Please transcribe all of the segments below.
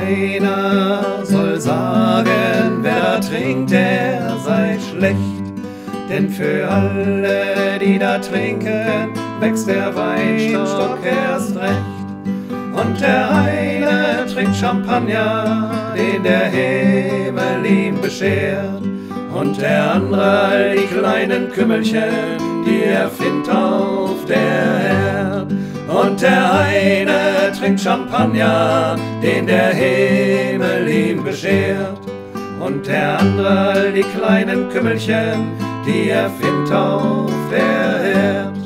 keiner soll sagen, wer da trinkt, der sei schlecht. Denn für alle, die da trinken, wächst der Weinstock erst recht. Und der eine trinkt Champagner, den der Himmel ihm beschert. Und der andere die kleinen Kümmelchen, die er findet auf der Herd. Und der eine trinkt Champagner, den der Himmel ihm beschert. Und der andere die kleinen Kümmelchen, die er findet auf der Herd.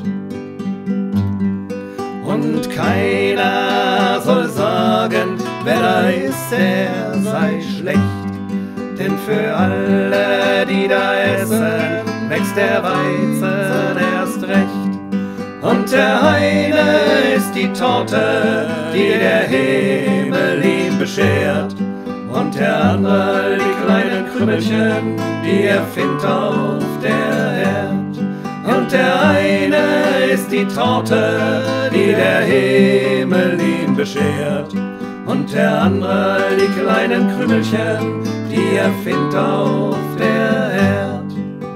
Und keiner soll sagen, wer da ist, der sei schlecht. Denn für alle, die da essen, wächst der Weizen erst recht. Und der eine ist die Torte, die der Himmel ihm beschert. Und der andere die kleinen Krümmelchen, die er findet auf der Herd. Und der eine ist die Torte, die der Himmel ihm beschert. Und der andere die kleinen Krümelchen, die er findet auf der Herd.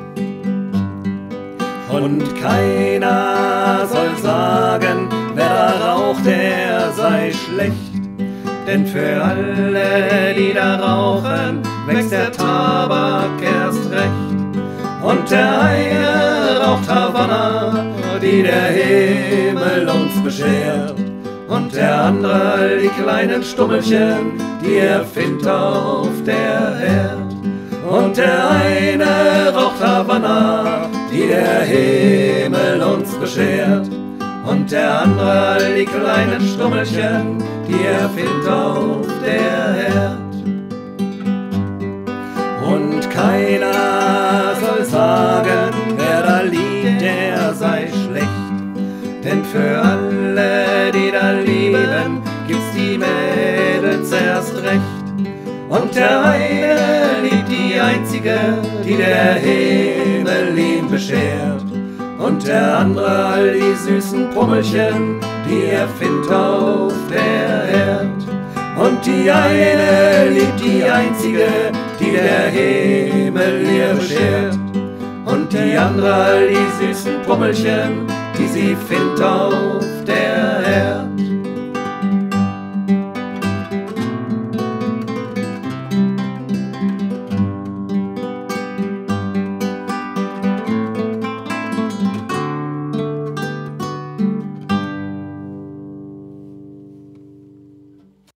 Und keiner soll sagen, wer da raucht, der sei schlecht. Denn für alle, die da rauchen, wächst der Tabak erst recht. Und der eine raucht Havanna, die der Himmel uns beschert. Und der andere die kleinen Stummelchen, die er findet auf der Herd. Und der eine raucht Havanna, die der Himmel uns beschert. Und der andere die kleinen Stummelchen, die er findet auf der Herd. Und keiner soll sagen, wer da liegt, der sei schlecht. Denn für alle, die da lieben, gibt's die Mädels erst recht. Und der eine liebt die einzige, die der Himmel ihm beschert. Und der andere all die süßen Pummelchen, die er findet auf der Herd. Und die eine liebt die einzige, die der Himmel ihr beschert. Und die andere all die süßen Pummelchen, die sie findet auf der Herd.